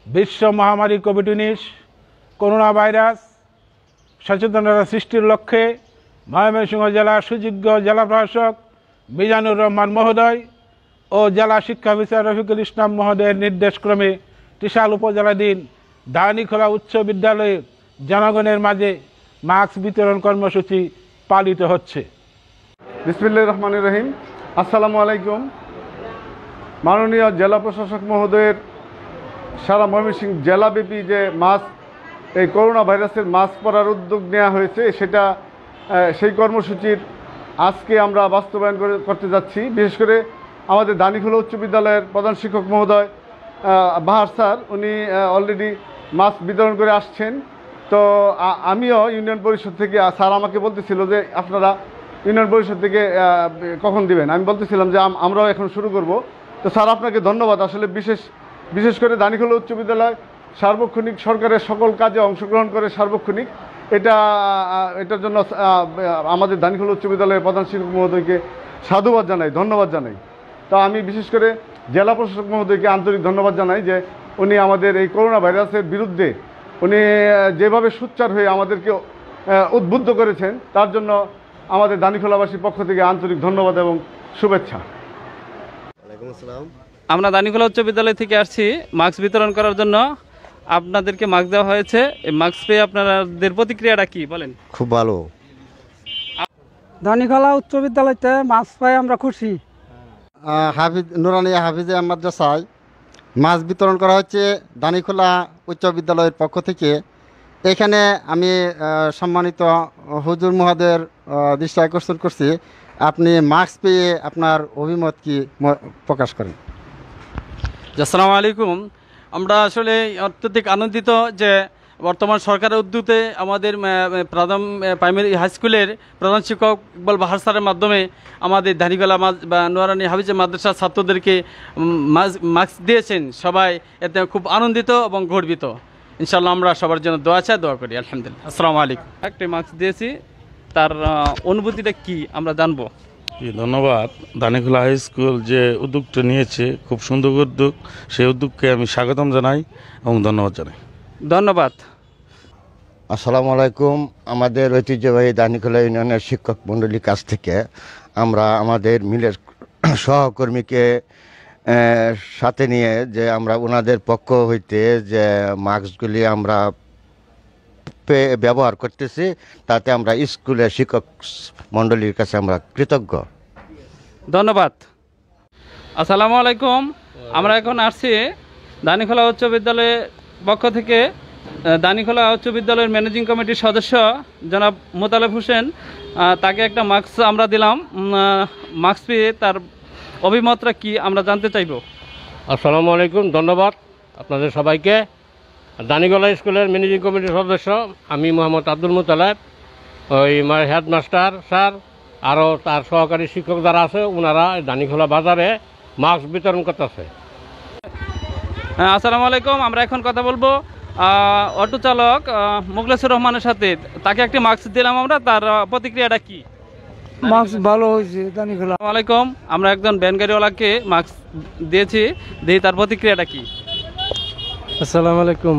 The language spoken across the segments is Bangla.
বিশ্ব মহামারী কোভিড-19 করোনা ভাইরাস সচেতনতা সৃষ্টির লক্ষ্যে ময়মনসিংহ জেলার সুযোগ্য জেলা প্রশাসক মিজানুর রহমান মহোদয় ও জেলা শিক্ষা অফিসার রফিকুল ইসলাম মহোদয়ের নির্দেশক্রমে ত্রিশাল উপজেলাধীন দানিখোলা উচ্চ বিদ্যালয়ে জনগণের মাঝে মাস্ক বিতরণ কর্মসূচি পালিত হচ্ছে। বিসমিল্লাহির রহমানির রহিম। আসসালামু আলাইকুম। মাননীয় জেলা প্রশাসক মহোদয়ের সারা ময়মনসিংহ জেলাব্যাপী যে মাস্ক, এই করোনা ভাইরাসের মাস্ক পরার উদ্যোগ নেওয়া হয়েছে, সেটা সেই কর্মসূচির আজকে আমরা বাস্তবায়ন করতে যাচ্ছি। বিশেষ করে আমাদের দানিখোলা উচ্চ বিদ্যালয়ের প্রধান শিক্ষক মহোদয় বাহার স্যার, উনি অলরেডি মাস্ক বিতরণ করে আসছেন। তো আমিও ইউনিয়ন পরিষদ থেকে, স্যার আমাকে বলতেছিল যে আপনারা ইউনিয়ন পরিষদ থেকে কখন দিবেন, আমি বলতেছিলাম যে আমরাও এখন শুরু করব। তো স্যার আপনাকে ধন্যবাদ। আসলে বিশেষ করে দানিখোলা উচ্চ বিদ্যালয় সার্বক্ষণিক সরকারের সকল কাজে অংশগ্রহণ করে সার্বক্ষণিক, এটার জন্য আমাদের দানিখোলা উচ্চ বিদ্যালয়ের প্রধান শিক্ষক মহোদয়কে সাধুবাদ জানাই, ধন্যবাদ জানাই। তো আমি বিশেষ করে জেলা প্রশাসক মহোদয়কে আন্তরিক ধন্যবাদ জানাই যে উনি আমাদের এই করোনা ভাইরাসের বিরুদ্ধে উনি যেভাবে সোচ্চার হয়ে আমাদেরকে উদ্বুদ্ধ করেছেন, তার জন্য আমাদের দানিখোলাবাসীর পক্ষ থেকে আন্তরিক ধন্যবাদ এবং শুভেচ্ছা। আমরা দানিখোলা উচ্চ বিদ্যালয় থেকে আসছি মাস্ক বিতরণ করার জন্য। আপনাদেরকে মাস্ক দেওয়া হয়েছে, এই মাস্ক পেয়ে আপনাদের প্রতিক্রিয়াটা কি বলেন? খুব ভালো। দানিখোলা উচ্চ বিদ্যালয়তে মাস্ক পাই আমরা খুশি। নুরানিয়া হাফিজে মাদ্রাসায় মাস্ক বিতরণ করা হচ্ছে দানিখোলা উচ্চ বিদ্যালয়ের পক্ষ থেকে। এখানে আমি সম্মানিত হুজুর মহোদয়ের দৃষ্টি আকর্ষণ করছি, আপনি মাস্ক পেয়ে আপনার অভিমত কি প্রকাশ করেন? আসসালামু আলাইকুম। আমরা আসলে অত্যধিক আনন্দিত যে বর্তমান সরকারের উদ্যোগে আমাদের প্রাইমারি হাই স্কুলের প্রধান শিক্ষক ইকবাল বাহার স্যারের মাধ্যমে আমাদের দানিখোলা বা নুরানি হাফিজে মাদ্রাসার ছাত্রদেরকে মাস্ক দিয়েছেন। সবাই এতে খুব আনন্দিত এবং গর্বিত। ইনশাআল্লাহ আমরা সবার জন্য দোয়া করি। আলহামদুলিল্লাহ। আসসালামু আলাইকুম। একটা মাস্ক দিয়েছি, তার অনুভূতিটা কি আমরা জানবো। ধন্যবাদ। দানিখোলা হাই স্কুল যে উদ্যোগটা নিয়েছে, খুব সুন্দর উদ্যোগ, সেই উদ্যোগকে আমি স্বাগতম জানাই এবং ধন্যবাদ জানাই। ধন্যবাদ। আসসালামু আলাইকুম। আমাদের ঐতিহ্যবাহী দানিখোলা ইউনিয়নের শিক্ষক মণ্ডলীর কাছ থেকে আমরা আমাদের মিলের সহকর্মীকে সাথে নিয়ে যে আমরা ওনাদের পক্ষ হইতে যে মাস্কগুলি আমরা ব্যবহার করতেছি, তাতে আমরা স্কুলের শিক্ষক মণ্ডলীর কাছে আমরা কৃতজ্ঞ। ধন্যবাদ। আসসালামু আলাইকুম। আমরা এখন আসছি দানিখোলা উচ্চ বিদ্যালয়ের পক্ষ থেকে। দানিখোলা উচ্চ বিদ্যালয়ের ম্যানেজিং কমিটির সদস্য জনাব মোতালেব হোসেন, তাকে একটা মাস্ক আমরা দিলাম। মাস্ক পেয়ে তার অভিমতটা কি আমরা জানতে চাইব। আসসালামু আলাইকুম। ধন্যবাদ আপনাদের সবাইকে। দানিখোলা স্কুলের ম্যানেজিং কমিটির সদস্য আমি মোহাম্মদ আব্দুল মোতালেব, ওই হেডমাস্টার স্যার আরও তার সহকারী শিক্ষক যারা আছে, ওনারা দানিখোলা বাজারে মাস্ক বিতরণ করতেছে। আসসালামু আলাইকুম। আমরা এখন কথা বলবো অটো চালক মুখলেসুর রহমানের সাথে। তাকে একটি মাস্ক দিলাম আমরা, তার প্রতিক্রিয়াটা কি? মাস্ক ভালো হয়েছে দানিখোলা। আসসালামু আলাইকুম। আমরা একজন ভ্যানগাড়িওয়ালাকে মাস্ক দিয়েছি, দিয়ে তার প্রতিক্রিয়াটা কি? আসসালামু আলাইকুম।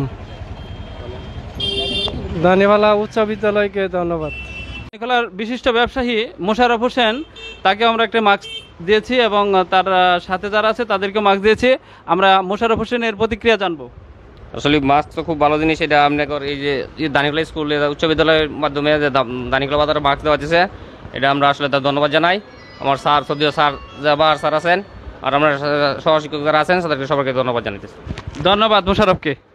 দানিখোলা উচ্চ বিদ্যালয়কে ধন্যবাদ। দানিখোলার বিশিষ্ট ব্যবসায়ী মোশাররফ হোসেন, তাকে আমরা একটা মাস্ক দিয়েছি এবং তার সাথে যারা আছে তাদেরকে মাস্ক দিয়েছি। আমরা মোশাররফ হোসেনের প্রতিক্রিয়া জানবো। আসলে মাস্ক তো খুব ভালো জিনিস। এটা আপনার এই যে দানিখোলা স্কুলে উচ্চ বিদ্যালয়ের মাধ্যমে যে দানিখোলা বাজারে মাস্ক দেওয়া হচ্ছে, এটা আমরা আসলে তার ধন্যবাদ জানাই। আমার স্যার সদীয় স্যার বাহার স্যার আছেন, আর আমরা সহশিক্ষক যারা আছেন তাদেরকে সবাইকে ধন্যবাদ জানাইতেছি। ধন্যবাদ মোশাররফকে।